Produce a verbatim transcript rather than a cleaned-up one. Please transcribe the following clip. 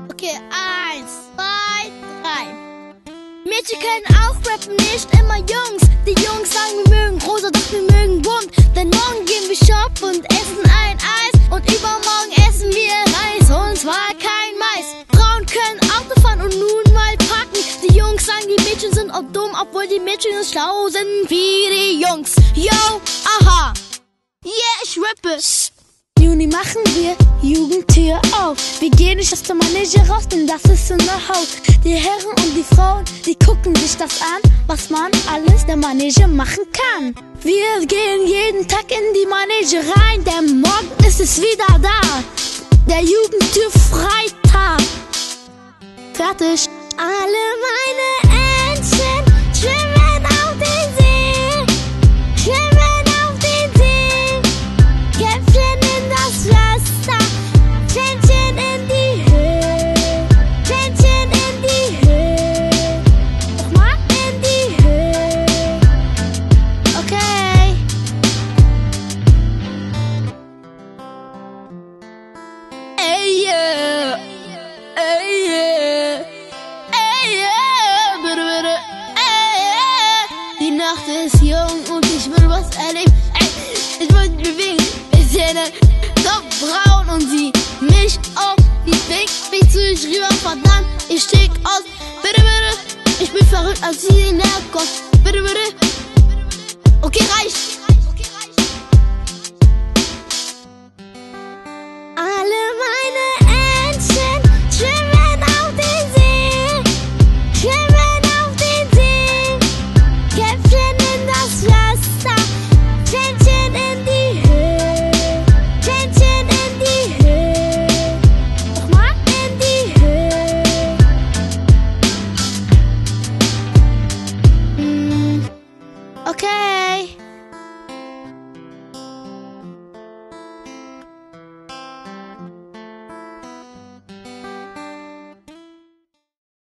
Okay, eins, zwei, drei. Mädchen können auch rappen, nicht immer Jungs. Die Jungs sagen, wir mögen rosa, doch wir mögen bunt. Denn morgen gehen wir shoppen und essen ein Eis. Und übermorgen essen wir Reis, und zwar kein Mais. Frauen können Auto fahren und nun mal packen. Die Jungs sagen, die Mädchen sind auch dumm, obwohl die Mädchen so schlau sind wie die Jungs. Yo, aha. Yeah, ich rappe. Juni machen wir Jugendtür auf. Wir gehen nicht aus der Manege raus, denn das ist unser Haus. Die Herren und die Frauen, die gucken sich das an, was man alles der Manege machen kann. Wir gehen jeden Tag in die Manege rein, denn morgen ist es wieder da. Der Jugendtür Freitag. Fertig. Alle meine Entchen schwimmen auf den See, schwimmen auf den See, Käpfchen in das Wasser, Pfännchen in die Höhe, Pfännchen in die Höhe, nochmal in die Höhe, okay. Ey, yeah. Ey, yeah. Ey, yeah. Bitte, bitte. Ey, yeah. Die Nacht ist jung und ich will was erleben. Ey, ich will mich bewegen. Ich sehe den Kopf braun und sie mich auf die Weg. Mich zu ich rüber, verdammt, ich stieg aus. Bitte, bitte. Ich bin verrückt, als sie in der Kopf. Bitte, bitte. Okay, reicht.